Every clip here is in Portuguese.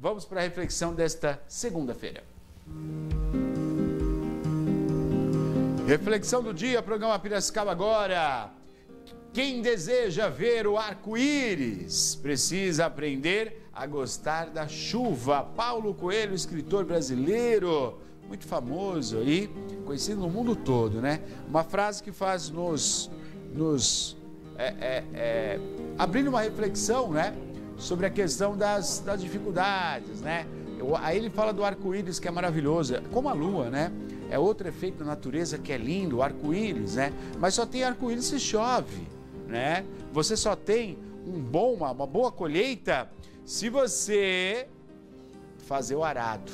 Vamos para a reflexão desta segunda-feira. Reflexão do dia, programa Piracicaba agora. Quem deseja ver o arco-íris precisa aprender a gostar da chuva. Paulo Coelho, escritor brasileiro, muito famoso aí, conhecido no mundo todo, né? Uma frase que faz abrindo uma reflexão, né? Sobre a questão das dificuldades, né? Aí ele fala do arco-íris, que é maravilhoso, como a lua, né? É outro efeito da natureza que é lindo, o arco-íris, né? Mas só tem arco-íris se chove, né? Você só tem uma boa colheita se você fazer o arado,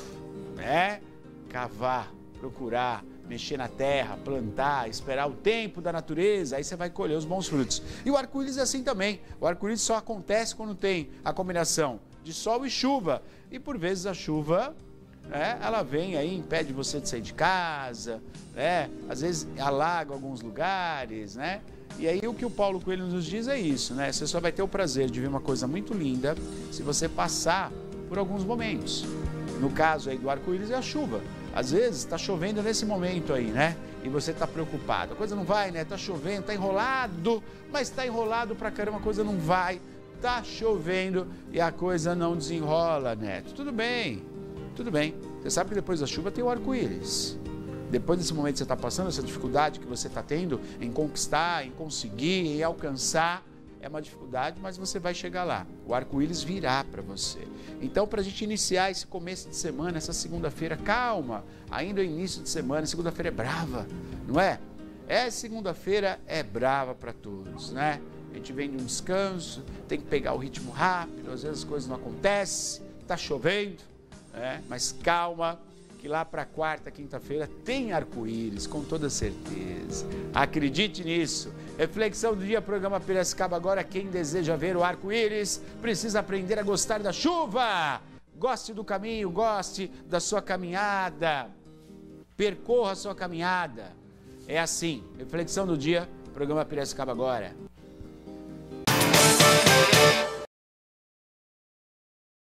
né? Cavar, procurar, mexer na terra, plantar, esperar o tempo da natureza, aí você vai colher os bons frutos. E o arco-íris é assim também. O arco-íris só acontece quando tem a combinação de sol e chuva. E por vezes a chuva, né, ela vem aí, impede você de sair de casa, né? Às vezes alaga alguns lugares, né? E aí o que o Paulo Coelho nos diz é isso, né? Você só vai ter o prazer de ver uma coisa muito linda se você passar por alguns momentos. No caso aí do arco-íris é a chuva. Às vezes está chovendo nesse momento aí, né? E você está preocupado. A coisa não vai, né? Está chovendo, está enrolado, mas está enrolado pra caramba, a coisa não vai. Está chovendo e a coisa não desenrola, Neto. Tudo bem, tudo bem. Você sabe que depois da chuva tem o arco-íris. Depois desse momento que você está passando, essa dificuldade que você está tendo em conquistar, em conseguir, em alcançar, é uma dificuldade, mas você vai chegar lá. O arco-íris virá para você. Então, para a gente iniciar esse começo de semana, essa segunda-feira, calma, ainda é início de semana, segunda-feira é brava, não é? Segunda-feira é brava para todos, né? A gente vem de um descanso, tem que pegar o ritmo rápido, às vezes as coisas não acontecem, está chovendo, né? Mas calma, que lá para quarta, quinta-feira tem arco-íris, com toda certeza. Acredite nisso. Reflexão do dia, programa Piracicaba agora. Quem deseja ver o arco-íris precisa aprender a gostar da chuva. Goste do caminho, goste da sua caminhada. Percorra a sua caminhada. É assim. Reflexão do dia, programa Piracicaba agora.